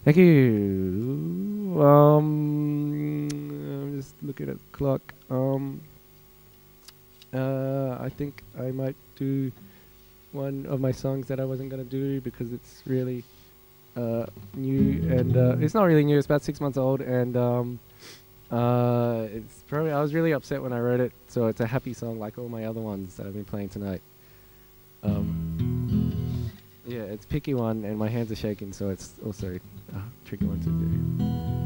Thank you. I'm just looking at the clock. I think I might do one of my songs that I wasn't gonna do because it's really new, and it's not really new. It's about 6 months old, and it's probably I was really upset when I wrote it. So it's a happy song like all my other ones that I've been playing tonight. Yeah, it's a picky one, and my hands are shaking, so it's also a tricky one to do.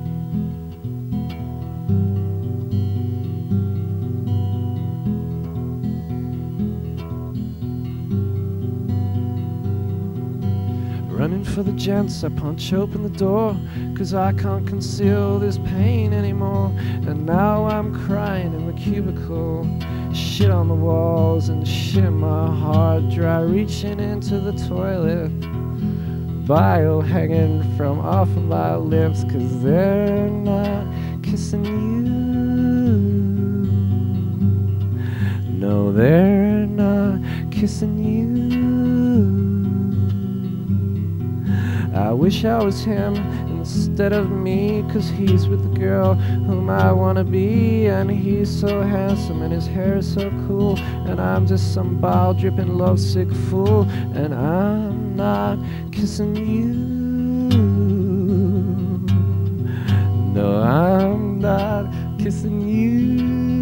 Running for the gents, I punch open the door, 'cause I can't conceal this pain anymore. And now I'm crying in the cubicle, shit on the walls and shit in my heart dry, reaching into the toilet, bile hanging from off of my lips, 'cause they're not kissing you. No, they're not kissing you. I wish I was him instead of me, 'cause he's with the girl whom I wanna be, and he's so handsome and his hair is so cool, and I'm just some bile dripping lovesick fool, and I'm not kissing you. No, I'm not kissing you.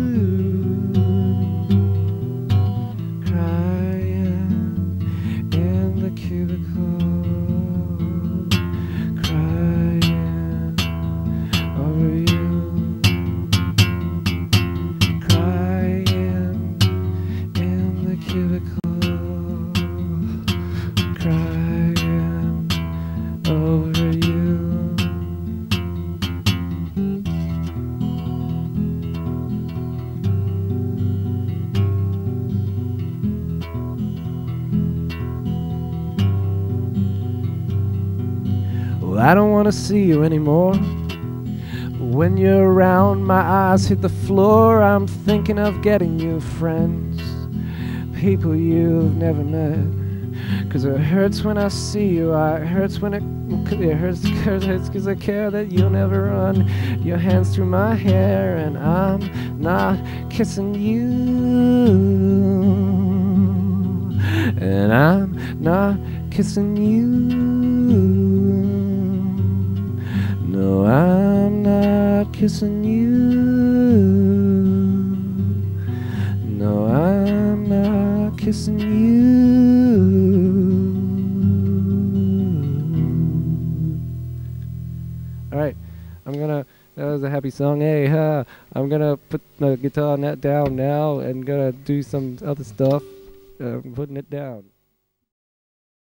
Crying in the cubicle, crying over you. Well, I don't want to see you anymore. When you're around, my eyes hit the floor. I'm thinking of getting you friends, people you've never met. 'Cause it hurts when I see you. It hurts when it hurts 'cause I care that you'll never run your hands through my hair, and I'm not kissing you. And I'm not kissing you. No, I'm not kissing you. No, I'm not kissing you. Alright, that was a happy song. Hey, I'm gonna put the guitar net down now and gonna do some other stuff. Putting it down.